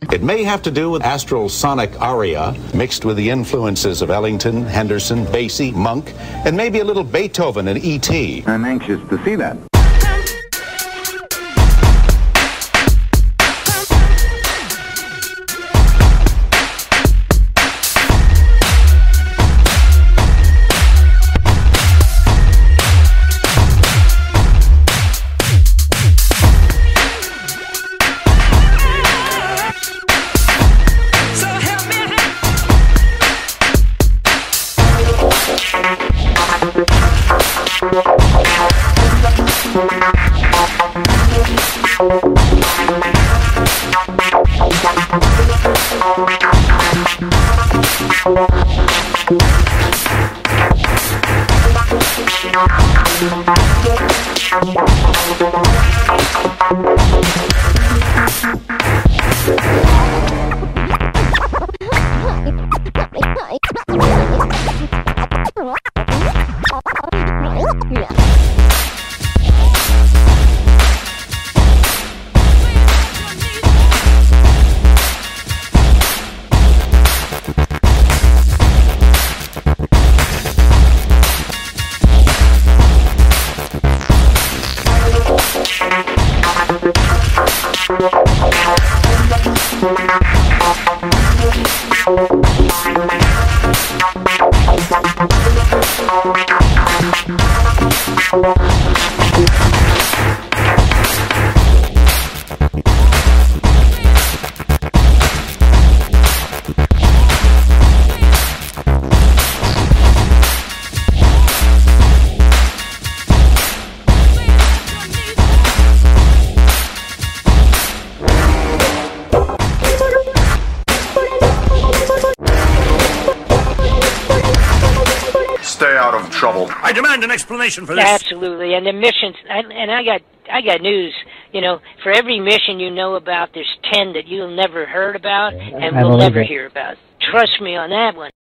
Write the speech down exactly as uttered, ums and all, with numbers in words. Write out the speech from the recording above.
It may have to do with astral sonic aria, mixed with the influences of Ellington, Henderson, Basie, Monk, and maybe a little Beethoven and E T I'm anxious to see that. Stay out of trouble. I demand an explanation for this. Absolutely, and the missions, and, and I got, I got news. You know, for every mission you know about, there's ten that you'll never heard about and will never hear about. Trust me on that one.